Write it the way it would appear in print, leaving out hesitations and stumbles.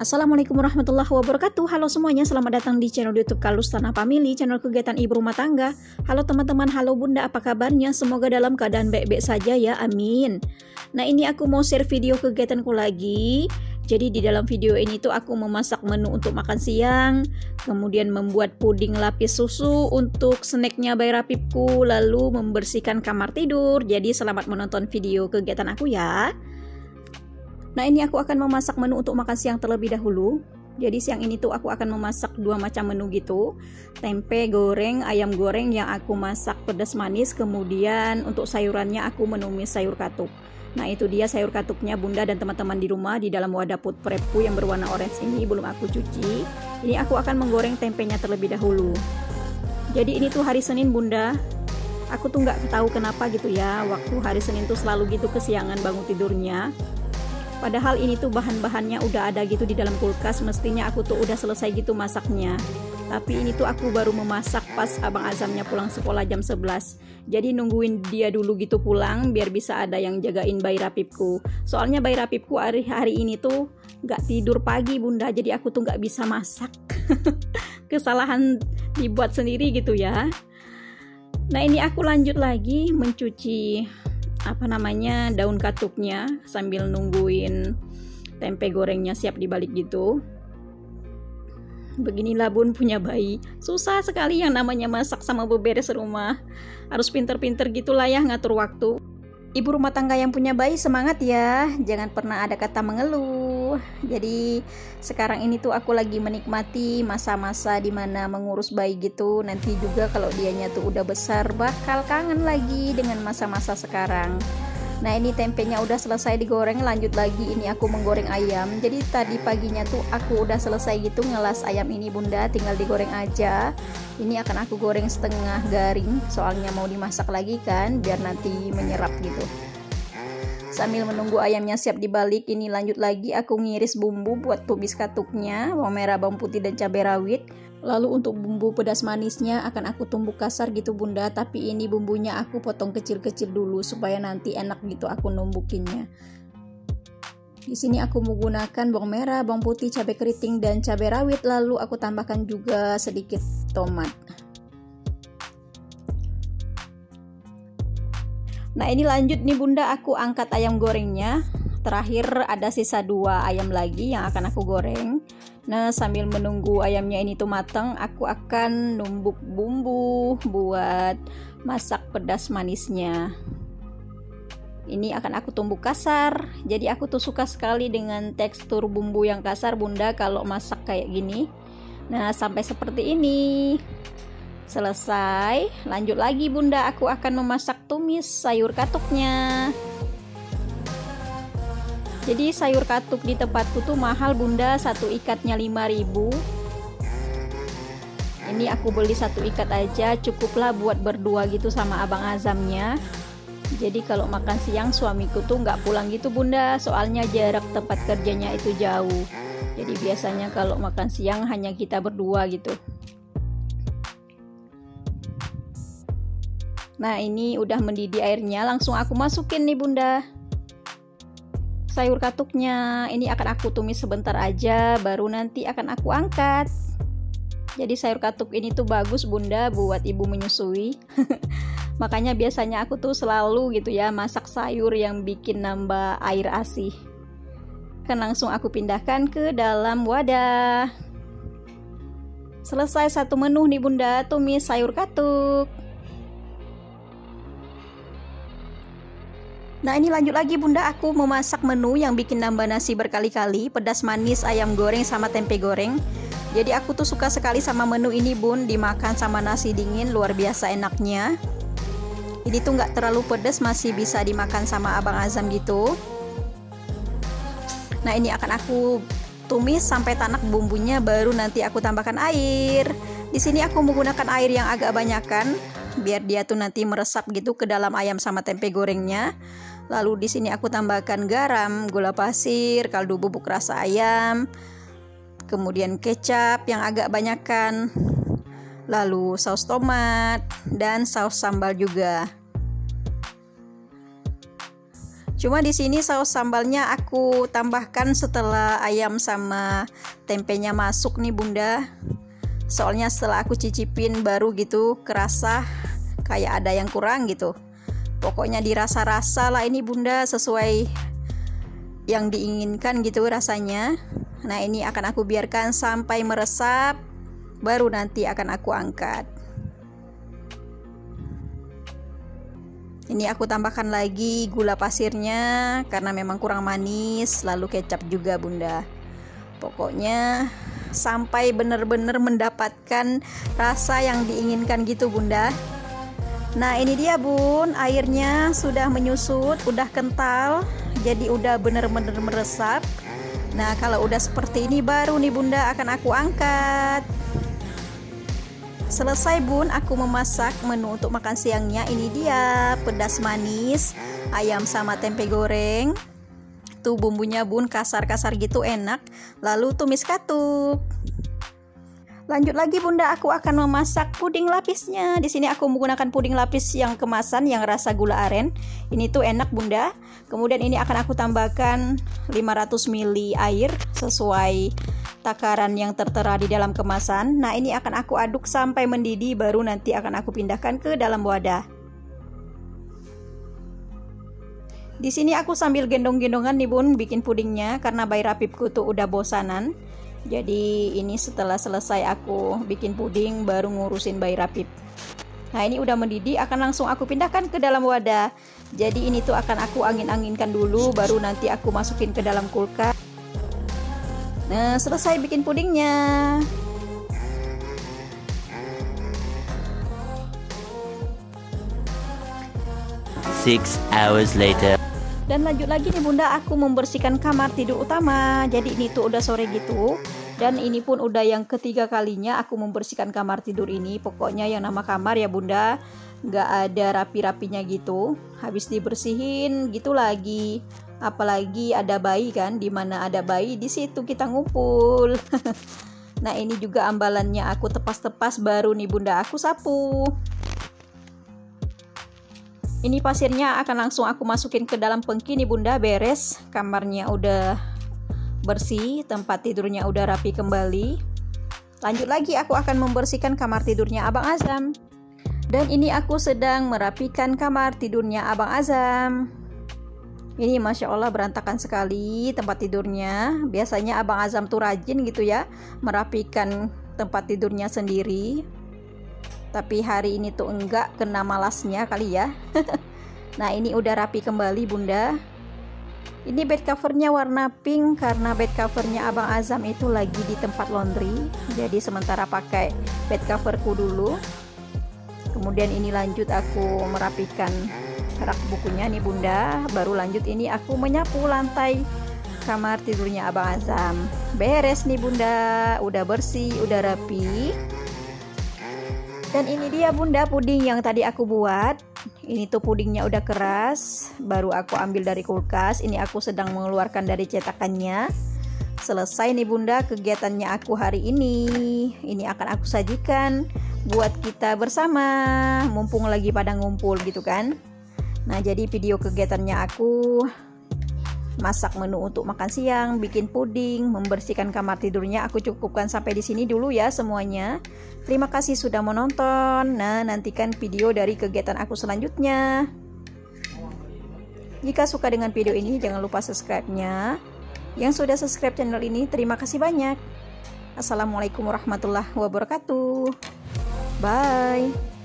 Assalamualaikum warahmatullahi wabarakatuh. Halo semuanya, selamat datang di channel YouTube Kalustana Family, channel kegiatan ibu rumah tangga. Halo teman-teman, halo bunda, apa kabarnya? Semoga dalam keadaan baik-baik saja ya, amin. Nah, ini aku mau share video kegiatanku lagi. Jadi di dalam video ini tuh aku memasak menu untuk makan siang, kemudian membuat puding lapis susu untuk snacknya Bay Rapipku, lalu membersihkan kamar tidur. Jadi selamat menonton video kegiatan aku ya. Nah, ini aku akan memasak menu untuk makan siang terlebih dahulu. Jadi siang ini tuh aku akan memasak dua macam menu gitu. Tempe goreng, ayam goreng yang aku masak pedas manis. Kemudian untuk sayurannya aku menumis sayur katuk. Nah, itu dia sayur katuknya bunda dan teman-teman di rumah di dalam wadah food prepku yang berwarna orange ini belum aku cuci. Ini aku akan menggoreng tempenya terlebih dahulu. Jadi ini tuh hari Senin bunda. Aku tuh nggak tahu kenapa gitu ya. Waktu hari Senin tuh selalu gitu kesiangan bangun tidurnya. Padahal ini tuh bahan-bahannya udah ada gitu di dalam kulkas, mestinya aku tuh udah selesai gitu masaknya. Tapi ini tuh aku baru memasak pas abang Azamnya pulang sekolah jam 11. Jadi nungguin dia dulu gitu pulang biar bisa ada yang jagain Bay Rapipku. Soalnya Bay Rapipku hari ini tuh gak tidur pagi bunda, jadi aku tuh gak bisa masak. Kesalahan dibuat sendiri gitu ya. Nah, ini aku lanjut lagi mencuci daun katuknya sambil nungguin tempe gorengnya siap dibalik gitu. Beginilah bun punya bayi, susah sekali yang namanya masak sama beberes rumah. Harus pinter-pinter gitulah ya ngatur waktu. Ibu rumah tangga yang punya bayi semangat ya, jangan pernah ada kata mengeluh. Jadi sekarang ini tuh aku lagi menikmati masa-masa dimana mengurus bayi gitu. Nanti juga kalau dianya tuh udah besar bakal kangen lagi dengan masa-masa sekarang. Nah, ini tempenya udah selesai digoreng, lanjut lagi ini aku menggoreng ayam. Jadi tadi paginya tuh aku udah selesai gitu ngelas ayam ini bunda, tinggal digoreng aja. Ini akan aku goreng setengah garing, soalnya mau dimasak lagi kan, biar nanti menyerap gitu. Sambil menunggu ayamnya siap dibalik, ini lanjut lagi aku ngiris bumbu buat tumis katuknya, bawang merah, bawang putih, dan cabai rawit. Lalu untuk bumbu pedas manisnya akan aku tumbuk kasar gitu bunda, tapi ini bumbunya aku potong kecil-kecil dulu supaya nanti enak gitu aku numbukinnya. Di sini aku menggunakan bawang merah, bawang putih, cabai keriting, dan cabai rawit, lalu aku tambahkan juga sedikit tomat. Nah, ini lanjut nih bunda, aku angkat ayam gorengnya. Terakhir ada sisa 2 ayam lagi yang akan aku goreng. Nah, sambil menunggu ayamnya ini tuh matang, aku akan numbuk bumbu buat masak pedas manisnya. Ini akan aku tumbuk kasar. Jadi aku tuh suka sekali dengan tekstur bumbu yang kasar bunda kalau masak kayak gini. Nah, sampai seperti ini. Selesai, lanjut lagi bunda, aku akan memasak tumis sayur katuknya. Jadi sayur katuk di tempatku tuh mahal bunda, satu ikatnya 5.000. Ini aku beli satu ikat aja, cukuplah buat berdua gitu sama abang Azamnya. Jadi kalau makan siang suamiku tuh nggak pulang gitu bunda, soalnya jarak tempat kerjanya itu jauh. Jadi biasanya kalau makan siang hanya kita berdua gitu. Nah, ini udah mendidih airnya, langsung aku masukin nih bunda sayur katuknya. Ini akan aku tumis sebentar aja, baru nanti akan aku angkat. Jadi sayur katuk ini tuh bagus bunda buat ibu menyusui. Makanya biasanya aku tuh selalu gitu ya masak sayur yang bikin nambah air ASI. Kan langsung aku pindahkan ke dalam wadah. Selesai satu menu nih bunda, tumis sayur katuk. Nah, ini lanjut lagi bunda, aku memasak menu yang bikin nambah nasi berkali-kali, pedas manis, ayam goreng, sama tempe goreng. Jadi aku tuh suka sekali sama menu ini bun, dimakan sama nasi dingin, luar biasa enaknya. Ini tuh nggak terlalu pedas, masih bisa dimakan sama abang Azam gitu. Nah, ini akan aku tumis sampai tanak bumbunya, baru nanti aku tambahkan air. Di sini aku menggunakan air yang agak banyakan, biar dia tuh nanti meresap gitu ke dalam ayam sama tempe gorengnya. Lalu di sini aku tambahkan garam, gula pasir, kaldu bubuk rasa ayam, kemudian kecap yang agak banyakan, lalu saus tomat dan saus sambal juga. Cuma di sini saus sambalnya aku tambahkan setelah ayam sama tempenya masuk nih Bunda. Soalnya setelah aku cicipin baru gitu kerasa kayak ada yang kurang gitu. Pokoknya dirasa-rasa lah ini Bunda, sesuai yang diinginkan gitu rasanya. Nah ini akan aku biarkan sampai meresap, baru nanti akan aku angkat. Ini aku tambahkan lagi gula pasirnya karena memang kurang manis, lalu kecap juga Bunda. Pokoknya sampai benar-benar mendapatkan rasa yang diinginkan gitu Bunda. Nah ini dia Bun, airnya sudah menyusut, udah kental, jadi udah benar-benar meresap. Nah kalau udah seperti ini baru nih Bunda akan aku angkat. Selesai Bun, aku memasak menu untuk makan siangnya. Ini dia pedas manis, ayam sama tempe goreng. Tuh bumbunya Bun, kasar-kasar gitu enak. Lalu tumis katup. Lanjut lagi Bunda, aku akan memasak puding lapisnya. Di sini aku menggunakan puding lapis yang kemasan yang rasa gula aren. Ini tuh enak Bunda. Kemudian ini akan aku tambahkan 500 ml air sesuai takaran yang tertera di dalam kemasan. Nah ini akan aku aduk sampai mendidih, baru nanti akan aku pindahkan ke dalam wadah. Di sini aku sambil gendong-gendongan nih Bun bikin pudingnya karena bayi rapipku tuh udah bosanan. Jadi ini setelah selesai aku bikin puding baru ngurusin bayi rapip. Nah ini udah mendidih, akan langsung aku pindahkan ke dalam wadah. Jadi ini tuh akan aku angin-anginkan dulu, baru nanti aku masukin ke dalam kulkas. Nah selesai bikin pudingnya. Six hours later. Dan lanjut lagi nih Bunda, aku membersihkan kamar tidur utama. Jadi ini tuh udah sore gitu. Dan ini pun udah yang ketiga kalinya aku membersihkan kamar tidur ini. Pokoknya yang nama kamar ya Bunda, nggak ada rapi-rapinya gitu. Habis dibersihin gitu lagi. Apalagi ada bayi kan, dimana ada bayi di situ kita ngumpul. Nah ini juga ambalannya aku tepas-tepas, baru nih Bunda aku sapu. Ini pasirnya akan langsung aku masukin ke dalam pengki nih Bunda, beres. Kamarnya udah bersih, tempat tidurnya udah rapi kembali. Lanjut lagi aku akan membersihkan kamar tidurnya Abang Azam. Dan ini aku sedang merapikan kamar tidurnya Abang Azam. Ini Masya Allah berantakan sekali tempat tidurnya. Biasanya Abang Azam tuh rajin gitu ya merapikan tempat tidurnya sendiri. Tapi hari ini tuh enggak, kena malasnya kali ya. Nah ini udah rapi kembali Bunda. Ini bed covernya warna pink karena bed covernya Abang Azam itu lagi di tempat laundry. Jadi sementara pakai bed coverku dulu. Kemudian ini lanjut aku merapikan rak bukunya nih Bunda. Baru lanjut ini aku menyapu lantai kamar tidurnya Abang Azam. Beres nih Bunda, udah bersih, udah rapi. Dan ini dia Bunda puding yang tadi aku buat. Ini tuh pudingnya udah keras, baru aku ambil dari kulkas. Ini aku sedang mengeluarkan dari cetakannya. Selesai nih Bunda kegiatannya aku hari ini. Ini akan aku sajikan buat kita bersama, mumpung lagi pada ngumpul gitu kan. Nah jadi video kegiatannya aku masak menu untuk makan siang, bikin puding, membersihkan kamar tidurnya. Aku cukupkan sampai di sini dulu ya semuanya. Terima kasih sudah menonton. Nah, nantikan video dari kegiatan aku selanjutnya. Jika suka dengan video ini, jangan lupa subscribe-nya. Yang sudah subscribe channel ini, terima kasih banyak. Assalamualaikum warahmatullahi wabarakatuh. Bye.